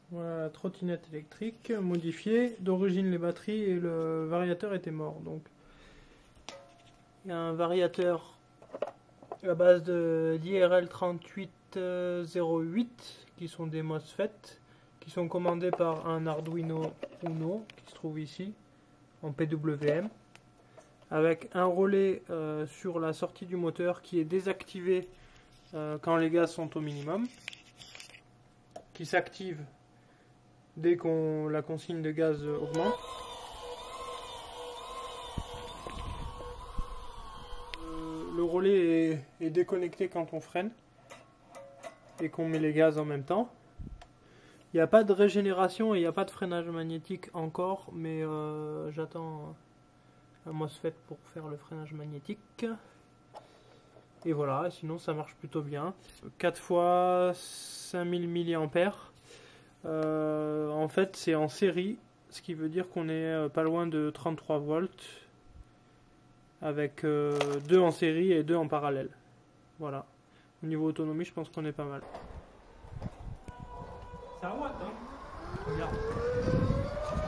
Voilà la trottinette électrique modifiée. D'origine les batteries et le variateur était mort. Donc il y a un variateur à base d'IRL 3808 qui sont des MOSFET qui sont commandés par un Arduino Uno qui se trouve ici en PWM avec un relais sur la sortie du moteur qui est désactivé quand les gaz sont au minimum, qui s'active dès que la consigne de gaz augmente. Le relais est déconnecté quand on freine et qu'on met les gaz en même temps. Il n'y a pas de régénération et il n'y a pas de freinage magnétique encore, mais j'attends un MOSFET pour faire le freinage magnétique. Et voilà, sinon ça marche plutôt bien. 4 fois 5000 mAh. En fait, c'est en série, ce qui veut dire qu'on est pas loin de 33 volts, avec 2 en série et 2 en parallèle. Voilà. Au niveau autonomie, je pense qu'on est pas mal. Ça watt, hein? Regarde.